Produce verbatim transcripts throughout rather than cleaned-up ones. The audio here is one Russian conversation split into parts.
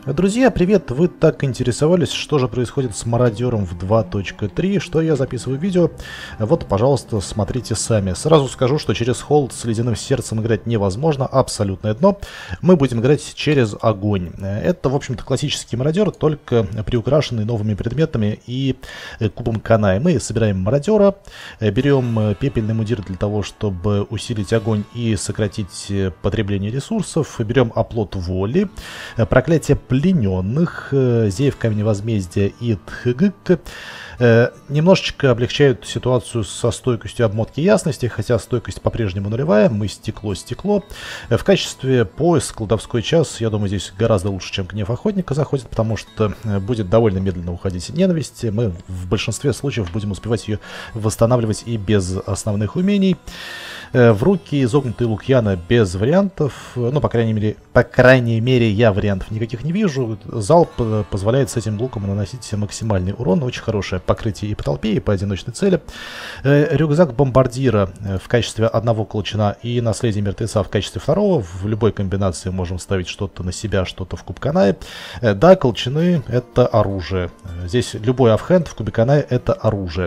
Друзья, привет! Вы так интересовались, что же происходит с мародером в два точка три, что я записываю видео. Вот, пожалуйста, смотрите сами. Сразу скажу, что через холд с ледяным сердцем играть невозможно, абсолютное дно. Мы будем играть через огонь. Это, в общем-то, классический мародер, только приукрашенный новыми предметами и кубом Канай. Мы собираем мародера, берем пепельный мундир для того, чтобы усилить огонь и сократить потребление ресурсов, берем оплот воли, проклятие плененных, Зеев камень возмездия и Тхгк. Немножечко облегчают ситуацию со стойкостью обмотки ясности, хотя стойкость по-прежнему нулевая, мы стекло-стекло. В качестве поиск колдовской час, я думаю, здесь гораздо лучше, чем гнев охотника заходит, потому что будет довольно медленно уходить ненависть. Мы в большинстве случаев будем успевать ее восстанавливать и без основных умений. В руки изогнутый лук Яна без вариантов, ну, по крайней мере, по крайней мере, я вариантов никаких не вижу. Залп позволяет с этим луком наносить максимальный урон, очень хорошее покрытие и по толпе, и по одиночной цели. Рюкзак бомбардира в качестве одного колчана и наследие мертвеца в качестве второго. В любой комбинации можем ставить что-то на себя, что-то в куб Канай. Да, колчаны — это оружие. Здесь любой оффхенд в кубе Канай — это оружие.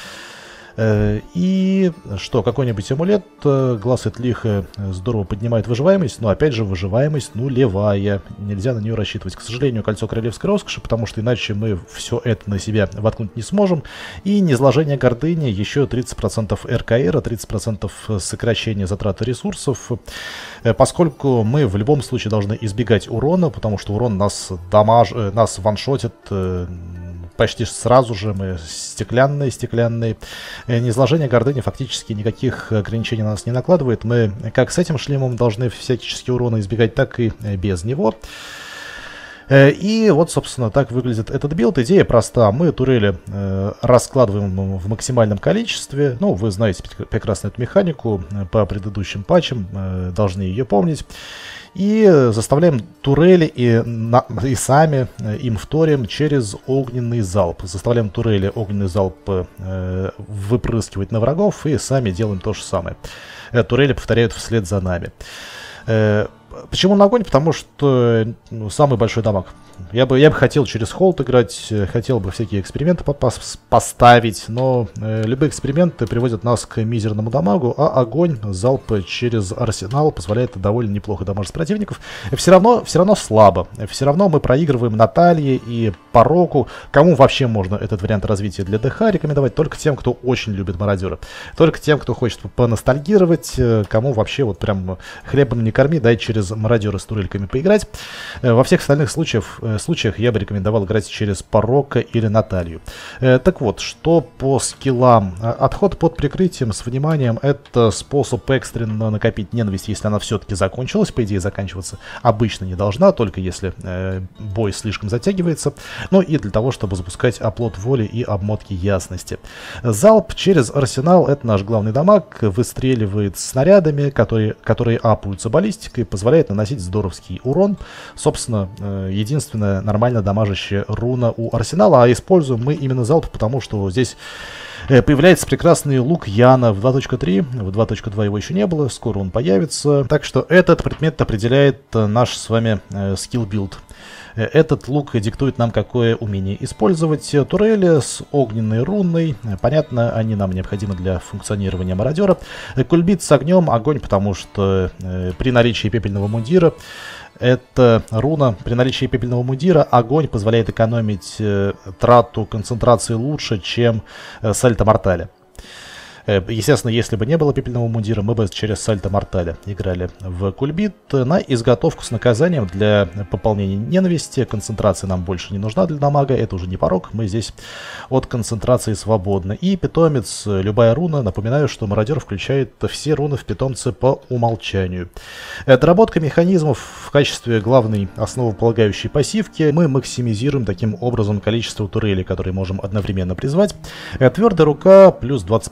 И что, какой-нибудь амулет, глаз Этлиха здорово поднимает выживаемость, но опять же выживаемость нулевая, нельзя на нее рассчитывать. К сожалению, кольцо королевской роскоши, потому что иначе мы все это на себя воткнуть не сможем. И низложение гордыни, еще тридцать процентов РКР, тридцать процентов сокращения затраты ресурсов, поскольку мы в любом случае должны избегать урона, потому что урон нас дамаж, нас ваншотит почти сразу же. Мы стеклянные, стеклянные. Низложение гордыни фактически никаких ограничений на нас не накладывает. Мы как с этим шлемом должны всяческие уроны избегать, так и без него. И вот, собственно, так выглядит этот билд. Идея проста. Мы турели э, раскладываем в максимальном количестве. Ну, вы знаете прекрасно эту механику по предыдущим патчам, э, должны ее помнить. И заставляем турели и, на, и сами им вторим через огненный залп. Заставляем турели огненный залп э, выпрыскивать на врагов и сами делаем то же самое. Э, турели повторяют вслед за нами. Э, почему на огонь? Потому что ну, самый большой дамаг. Я бы, я бы хотел через холд играть, хотел бы всякие эксперименты поставить, но э, любые эксперименты приводят нас к мизерному дамагу, а огонь, залп через арсенал позволяет довольно неплохо дамажить противников. Все равно, все равно слабо, все равно мы проигрываем Наталье и Пороку. Кому вообще можно этот вариант развития для ДХ рекомендовать? Только тем, кто очень любит мародера. Только тем, кто хочет поностальгировать, кому вообще вот прям хлебом не корми, дай через мародера с турельками поиграть. Во всех остальных случаях случаях я бы рекомендовал играть через Порока или Наталью. Э, так вот, что по скиллам. Отход под прикрытием с вниманием — это способ экстренно накопить ненависть, если она все-таки закончилась. По идее, заканчиваться обычно не должна, только если э, бой слишком затягивается. Ну и для того, чтобы запускать оплот воли и обмотки ясности. Залп через арсенал — это наш главный дамаг. Выстреливает снарядами, которые, которые апаются баллистикой, позволяет наносить здоровский урон. Собственно, э, единственное нормально дамажащая руна у арсенала, а используем мы именно залп, потому что здесь появляется прекрасный лук Яна в два точка три, в два точка два его еще не было, скоро он появится, так что этот предмет определяет наш с вами скилл-билд. Этот лук диктует нам, какое умение использовать. Турели с огненной руной. Понятно, они нам необходимы для функционирования мародера. Кульбит с огнем. Огонь, потому что э, при наличии пепельного мундира это руна. При наличии пепельного мундира огонь позволяет экономить э, трату концентрации лучше, чем э, сальто мортале. Естественно, если бы не было пепельного мундира, мы бы через сальто мортале играли в кульбит. На изготовку с наказанием для пополнения ненависти. Концентрация нам больше не нужна для дамага, это уже не порог, мы здесь от концентрации свободны. И питомец, любая руна. Напоминаю, что мародер включает все руны в питомце по умолчанию. Доработка механизмов в качестве главной основополагающей пассивки. Мы максимизируем таким образом количество турелей, которые можем одновременно призвать. Твердая рука плюс двадцать процентов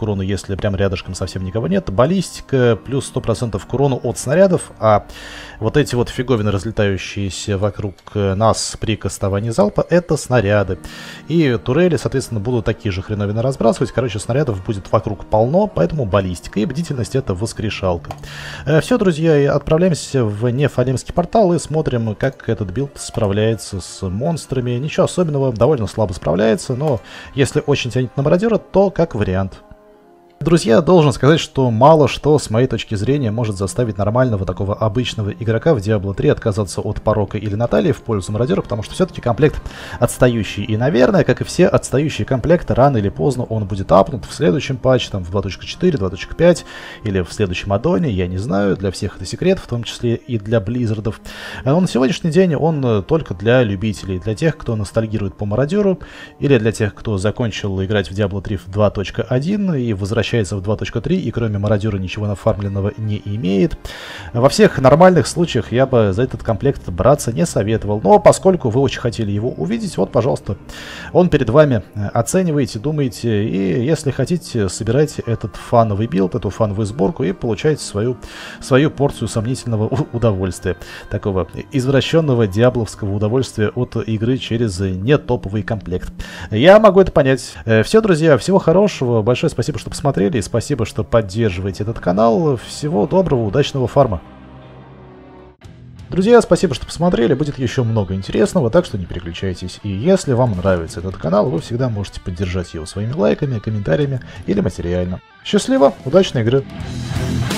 к урону, если прям рядышком совсем никого нет. Баллистика плюс сто процентов к урону от снарядов, а вот эти вот фиговины, разлетающиеся вокруг нас при кастовании залпа, это снаряды. И турели, соответственно, будут такие же хреновины разбрасывать. Короче, снарядов будет вокруг полно, поэтому баллистика и бдительность — это воскрешалка. Все, друзья, отправляемся в Нефалимский портал и смотрим, как этот билд справляется с монстрами. Ничего особенного, довольно слабо справляется, но если очень тянет на мародера, то как вариант. Друзья, должен сказать, что мало что, с моей точки зрения, может заставить нормального такого обычного игрока в Diablo три отказаться от Порока или Натальи в пользу мародера, потому что все-таки комплект отстающий. И, наверное, как и все отстающие комплекты, рано или поздно он будет апнут в следующем патче, там в два точка четыре, два точка пять или в следующем аддоне, я не знаю, для всех это секрет, в том числе и для Близзардов. Но на сегодняшний день он только для любителей, для тех, кто ностальгирует по мародеру, или для тех, кто закончил играть в Diablo три в два точка один и возвращается в два точка три и кроме мародера ничего нафармленного не имеет. Во всех нормальных случаях я бы за этот комплект браться не советовал. Но поскольку вы очень хотели его увидеть, вот, пожалуйста, он перед вами. Оцениваете, думаете, и если хотите, собирайте этот фановый билд, эту фановую сборку и получайте свою, свою порцию сомнительного удовольствия. Такого извращенного диабловского удовольствия от игры через нетоповый комплект. Я могу это понять. Все, друзья, всего хорошего. Большое спасибо, что посмотрели. И спасибо, что поддерживаете этот канал. Всего доброго, удачного фарма. Друзья, спасибо, что посмотрели. Будет еще много интересного, так что не переключайтесь. И если вам нравится этот канал, вы всегда можете поддержать его своими лайками, комментариями или материально. Счастливо, удачной игры!